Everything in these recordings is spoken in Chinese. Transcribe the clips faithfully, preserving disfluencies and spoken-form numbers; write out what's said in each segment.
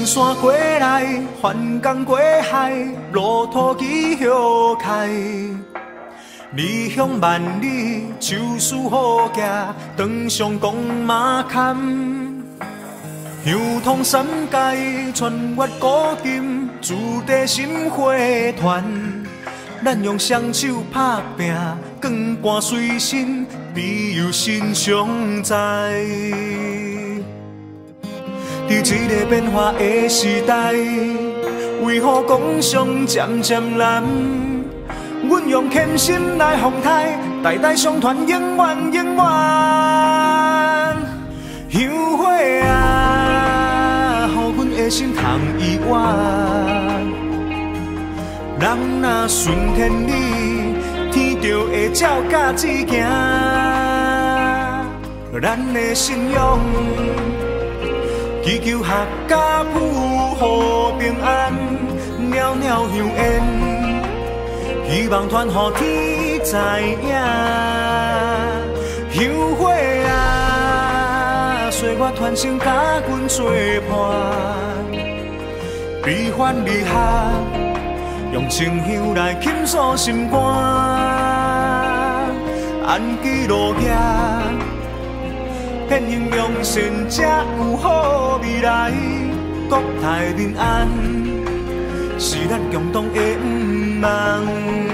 千山过来，翻江过海，路途几许开。离乡万里，秋思好行，登上公马坎。向通山界，穿越古今，注地心花团。咱用双手拍拼，光盘随身，庇佑心常在。伫这个变化的时代，为何讲上渐渐难？阮用虔心来奉台，代代相传，永远永远。香火啊，予阮的心通意愿。人若顺天理，天就会照甲子行。咱的信仰，祈求合家富和平安，袅袅香烟，希望传予天知影。香火啊，岁月传承甲阮作伴，悲欢离合，用情香来倾诉心肝。安居乐业，片形良善，才有好未来。国泰民安，是咱共同的梦。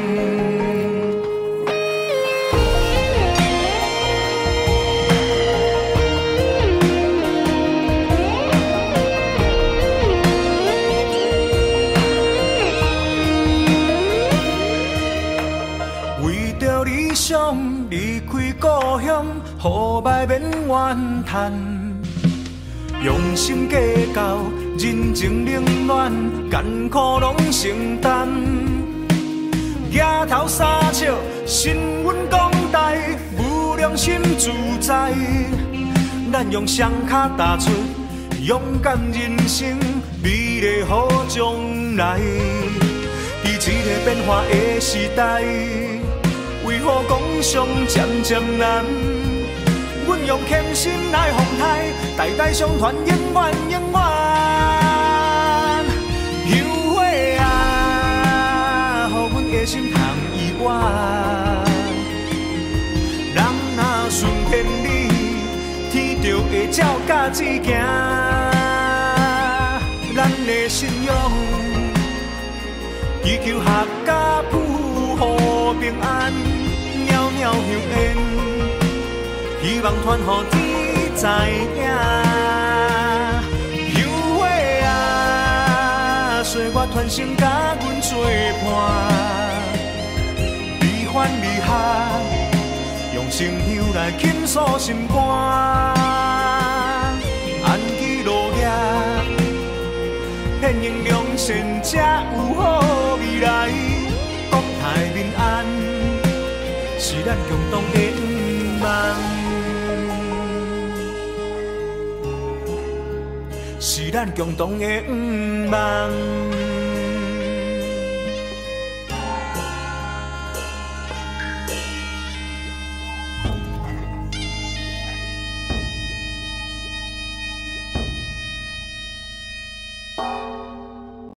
为着理想，离开故乡，雨霾免怨叹。用心计较，人情冷暖，艰苦拢承担。举头三笑，新闻讲台，无良心自在。咱用双脚踏出勇敢人生，美丽好将来。伫这个变化的时代，为何讲上渐渐难？阮用虔心来奉台，代代相传，永远永远。香火啊，予阮的心通意愿。人若顺天理，天就会照甲子行。咱的信仰，祈求合家富和平安，袅袅香烟，希望传予天知影。香火啊，岁月传承甲阮作伴，悲欢离合，用情香来倾诉心肝。安居乐业，片形良善，才有好未来。国泰民安，是咱共同的梦，是咱共同的梦。